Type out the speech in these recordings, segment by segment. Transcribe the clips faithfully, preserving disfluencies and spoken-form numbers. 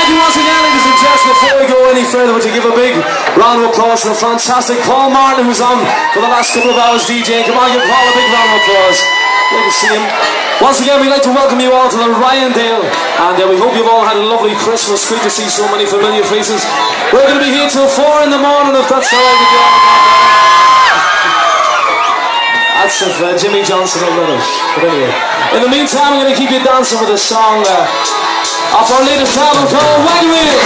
Thank you once again, ladies and gents. Before we go any further, would you give a big round of applause to the fantastic Paul Martin, who's on for the last couple of hours DJing. Come on, give Paul a big round of applause. Great to see him. Once again, we'd like to welcome you all to the Ryandale, and uh, we hope you've all had a lovely Christmas. Great to see so many familiar faces. We're going to be here till four in the morning, if that's all right with you all. That's if uh, Jimmy Johnson will let us. But anyway, in the meantime, I'm going to keep you dancing with a song uh, off our latest album called Wagon Wheel.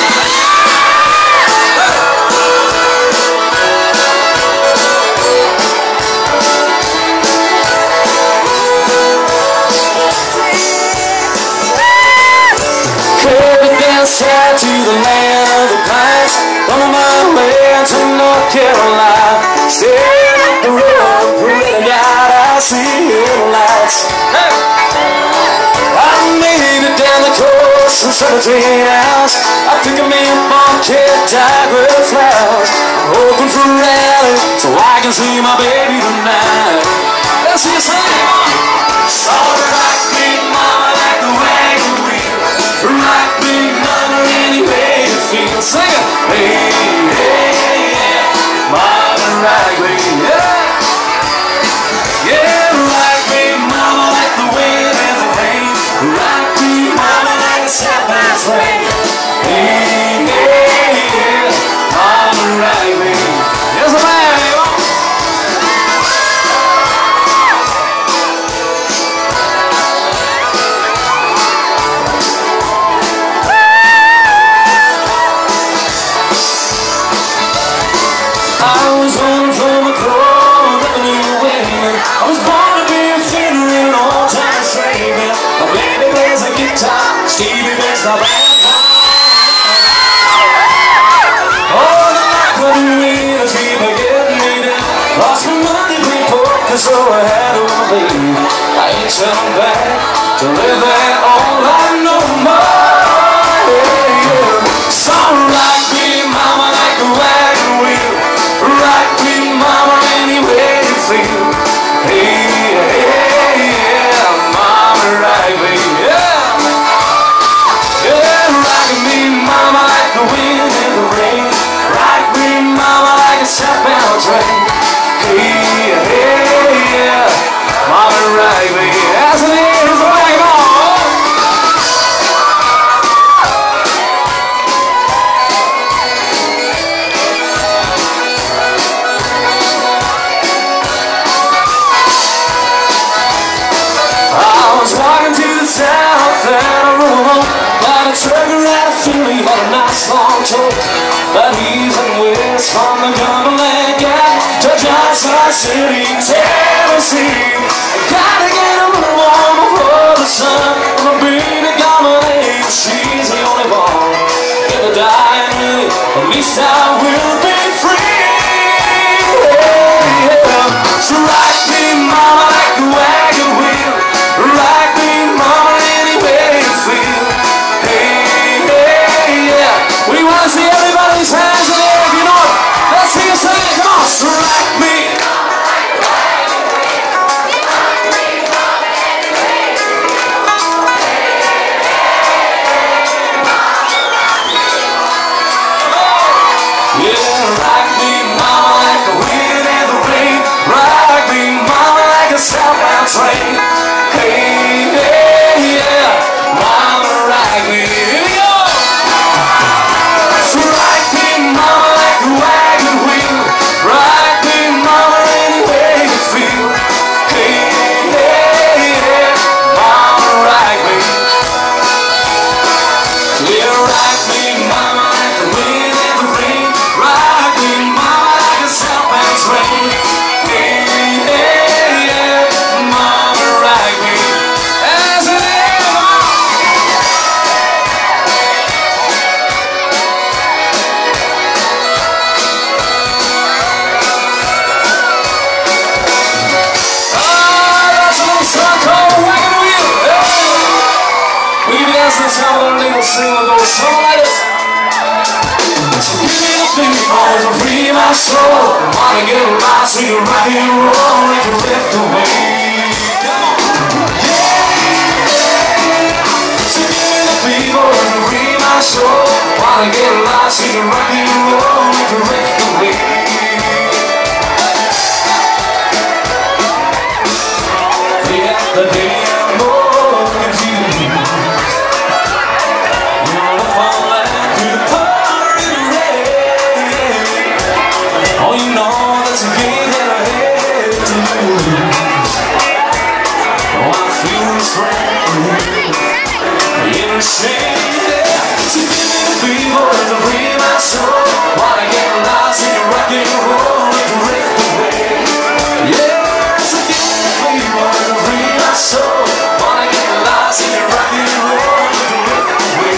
Sad to the land of the pines, on my way to North Carolina. Staring at the road, praying God I see your lights. Hey. I made it down the coast in seventeen hours. I picked me a bobcat, died with flowers. I'm hoping for a rally so I can see my baby tonight. Let's see you sing. So rock me, mama, like the wagon wheel. Rock me, mama, any way you feel. Sing it. Hey, hey, yeah. Mama, rock me, yeah. Yeah, rock me, mama, like the wind and the rain. Rock me, mama, like a southbound train. Hey, hey, yeah. Mama, rock me. Yes, ma'am. Stevie makes the band. Oh, the wagon wheel is keeping getting me down. Lost my money, we poker, so I had to leave. I ain't turning back to live that all I know more. Yeah, yeah. So rock me, mama, like a wagon wheel. Rock me, mama, any way you feel. Hey, hey, yeah, mama, rock me, yeah. Mama, like the wind and the rain. Rock me, mama, like a southbound train. Hey, hey, yeah. Mama, rock me as it is, rock on. I was walking to the south and I rode home. By the trucker at a Philly had a nice long tote. But he's in west from the Cumberland Gap to Johnson City, Tennessee. I gotta get a little warm before the sun. My baby got my name, she's the only one. If I die in me, at least I will be free. Yeah, yeah. So rock me, mama, like the wagon wheel. Rock me, mama, any way you feel. We want to see everybody's hands in the air, if you know it. Let's see you sing it. Come on. So rock me. Yeah, rock me, mama, like the wind and the rain. Rock me, mama, like a southbound train. Hey, hey, yeah. Mama, rock me. Here we go. Wagon wheel, rock me, mama, any way you feel. Hey, hey, yeah, mama, rock me. Yeah, rock me, mama, like the wind and the rain. Rock me, mama, like a southbound train. Hey, hey, yeah, mama, rock me. As it is, that's how our little single goes something like this. So give me the big balls and free my soul. I wanna get a ride so you rock and roll and you lift away. Come on. Yeah. So give me the big balls and free my soul. Wanna get lost in rock and roll to drift away. They got the damn more confused. You wanna fall like to the pouring rain. Oh, you know that's a game that I had to lose. Oh, I feel this rain in the shade. So give me the fever to free my soul. Wanna get lost in rock and roll and drift away. Yeah, so give me the fever to free my soul. Wanna get lost in rock and roll and drift away.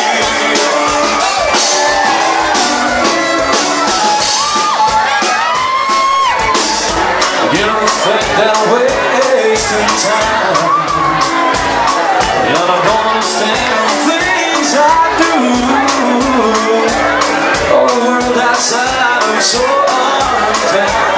I get a effect that I'm wasting time. And I don't understand the things I do. Oh, the world outside is so unkind.